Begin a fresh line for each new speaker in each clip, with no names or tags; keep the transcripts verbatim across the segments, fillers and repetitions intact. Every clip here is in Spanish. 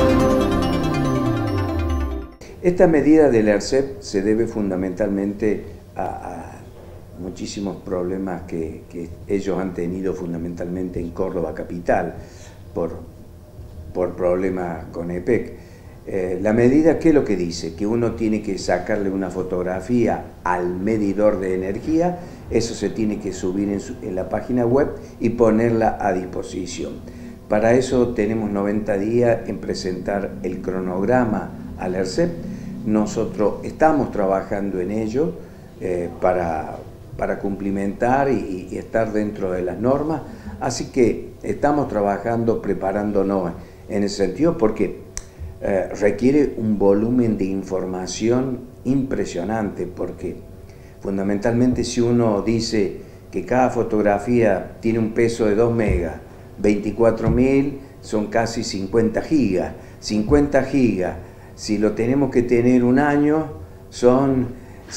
Esta medida del ERCEP se debe fundamentalmente a, a muchísimos problemas que, que ellos han tenido fundamentalmente en Córdoba capital por, por problemas con E P E C. Eh, la medida, ¿qué es lo que dice? Que uno tiene que sacarle una fotografía al medidor de energía, eso se tiene que subir en, su, en la página web y ponerla a disposición. Para eso tenemos noventa días en presentar el cronograma al ERCEP. Nosotros estamos trabajando en ello eh, para, para cumplimentar y, y estar dentro de las normas, así que estamos trabajando, preparándonos en ese sentido, porque eh, requiere un volumen de información impresionante, porque fundamentalmente si uno dice que cada fotografía tiene un peso de dos megas, veinticuatro mil son casi cincuenta gigas, cincuenta gigas, si lo tenemos que tener un año, son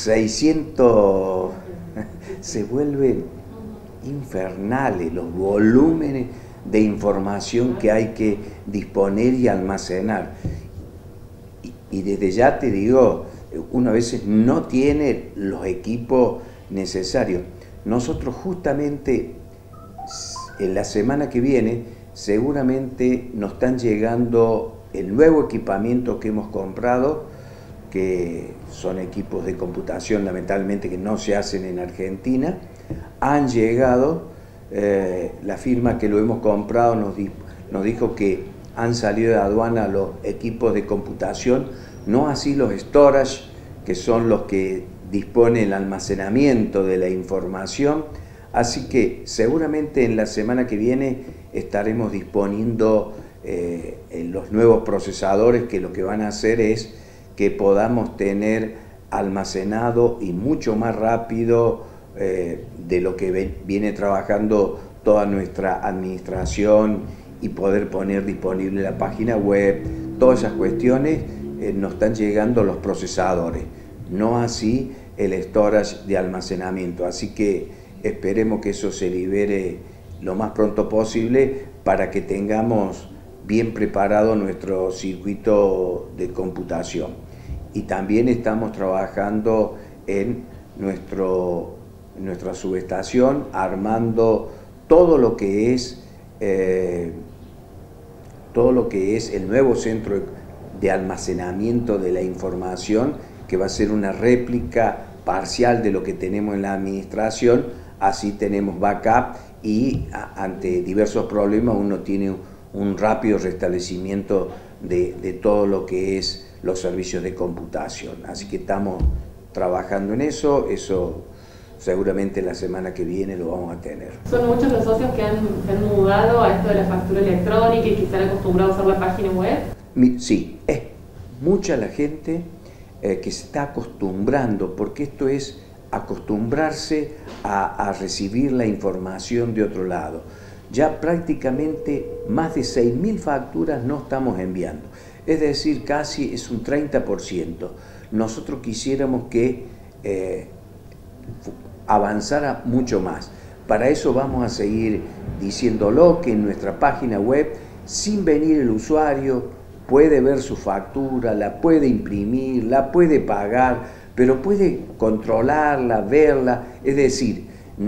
seiscientos, se vuelven infernales los volúmenes de información que hay que disponer y almacenar. Y, y desde ya te digo, uno a veces no tiene los equipos necesarios. Nosotros justamente en la semana que viene seguramente nos están llegando el nuevo equipamiento que hemos comprado, que son equipos de computación lamentablemente que no se hacen en Argentina. Han llegado, eh, la firma que lo hemos comprado nos, di, nos dijo que han salido de aduana los equipos de computación, no así los storage, que son los que disponen el almacenamiento de la información. Así que seguramente en la semana que viene estaremos disponiendo eh, los nuevos procesadores, que lo que van a hacer es que podamos tener almacenado y mucho más rápido eh, de lo que ven, viene trabajando toda nuestra administración, y poder poner disponible la página web, todas esas cuestiones. Eh, nos están llegando los procesadores, no así el storage de almacenamiento, así que esperemos que eso se libere lo más pronto posible para que tengamos bien preparado nuestro circuito de computación. Y también estamos trabajando en nuestro, nuestra subestación, armando todo lo que es eh, todo lo que es el nuevo centro de almacenamiento de la información, que va a ser una réplica parcial de lo que tenemos en la administración. Así tenemos backup y a, ante diversos problemas uno tiene un, un rápido restablecimiento de, de todo lo que es los servicios de computación. Así que estamos trabajando en eso, eso seguramente la semana que viene lo vamos a tener.
Son muchos los socios que han, se han mudado a esto de la factura electrónica y que están acostumbrados a usar la página web.
Sí, es mucha la gente eh, que se está acostumbrando, porque esto es acostumbrarse a, a recibir la información de otro lado. Ya prácticamente más de seis mil facturas no estamos enviando, es decir, casi es un treinta por ciento. Nosotros quisiéramos que eh, avanzara mucho más. Para eso vamos a seguir diciéndolo, que en nuestra página web, sin venir el usuario, puede ver su factura, la puede imprimir, la puede pagar, pero puede controlarla, verla, es decir,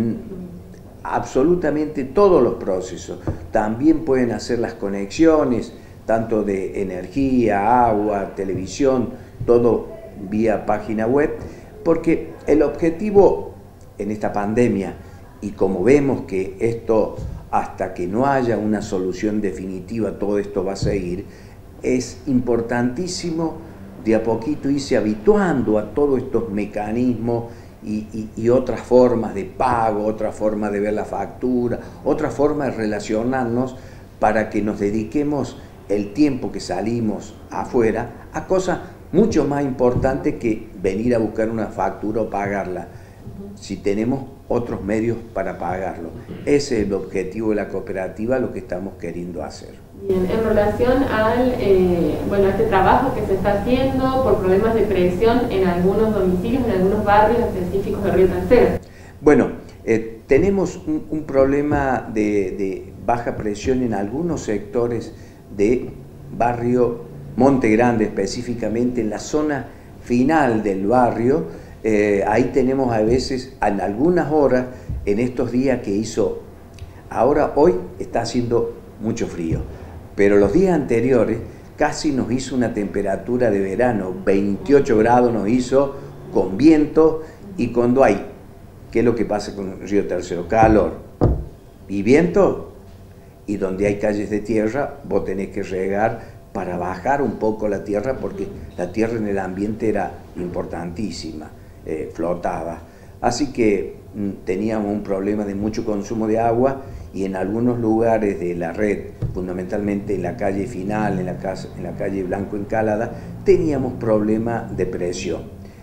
absolutamente todos los procesos. También pueden hacer las conexiones, tanto de energía, agua, televisión, todo vía página web, porque el objetivo en esta pandemia, y como vemos que esto, hasta que no haya una solución definitiva, todo esto va a seguir, es importantísimo de a poquito irse habituando a todos estos mecanismos y, y, y otras formas de pago, otra forma de ver la factura, otra forma de relacionarnos, para que nos dediquemos el tiempo que salimos afuera a cosas mucho más importantes que venir a buscar una factura o pagarla, si tenemos otros medios para pagarlo. Ese es el objetivo de la cooperativa, lo que estamos queriendo hacer.
Bien, en relación al, eh, bueno, a este trabajo que se está haciendo por problemas de presión en algunos domicilios, en algunos barrios específicos de Río Tercero.
Bueno, eh, tenemos un, un problema de, de baja presión en algunos sectores de barrio Monte Grande específicamente, en la zona final del barrio, eh, ahí tenemos a veces, en algunas horas, en estos días que hizo, ahora hoy está haciendo mucho frío, pero los días anteriores casi nos hizo una temperatura de verano, veintiocho grados nos hizo, con viento, y cuando hay, ¿qué es lo que pasa con el Río Tercero? Calor y viento, y donde hay calles de tierra, vos tenés que regar para bajar un poco la tierra, porque la tierra en el ambiente era importantísima, eh, flotaba. Así que mm, teníamos un problema de mucho consumo de agua, y en algunos lugares de la red, fundamentalmente en la calle Final, en la, casa, en la calle Blanco Encalada, teníamos problemas de presión.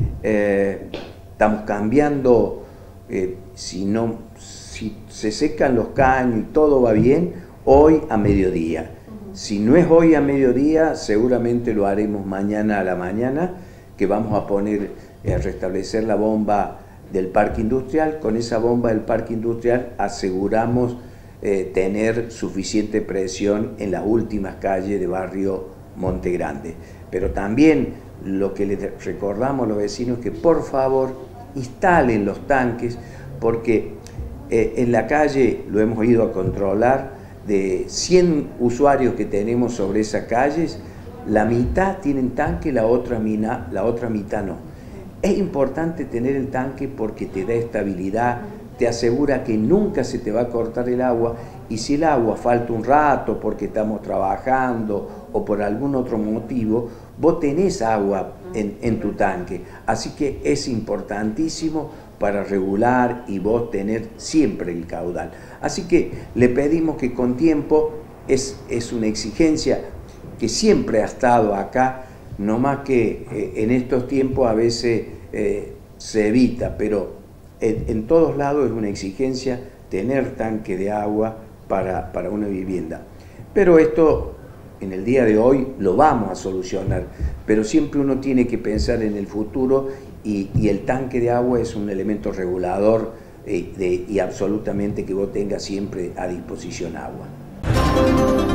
Eh, estamos cambiando, eh, si, no, si se secan los caños y todo va bien, hoy a mediodía. Si no es hoy a mediodía, seguramente lo haremos mañana a la mañana, que vamos a poner, a restablecer la bomba del parque industrial. Con esa bomba del parque industrial aseguramos eh, tener suficiente presión en las últimas calles de barrio Monte Grande. Pero también lo que les recordamos a los vecinos es que por favor instalen los tanques, porque eh, en la calle lo hemos ido a controlar. De cien usuarios que tenemos sobre esas calles, la mitad tienen tanque, la otra, mina, la otra mitad no. Es importante tener el tanque porque te da estabilidad, te asegura que nunca se te va a cortar el agua, y si el agua falta un rato porque estamos trabajando o por algún otro motivo, vos tenés agua en, en tu tanque. Así que es importantísimo para regular y vos tener siempre el caudal. Así que le pedimos que con tiempo, es, es una exigencia que siempre ha estado acá, no más que eh, en estos tiempos a veces eh, se evita, pero en, en todos lados es una exigencia tener tanque de agua para, para una vivienda. Pero esto en el día de hoy lo vamos a solucionar, pero siempre uno tiene que pensar en el futuro, y, y el tanque de agua es un elemento regulador eh, de, y absolutamente que vos tengas siempre a disposición agua.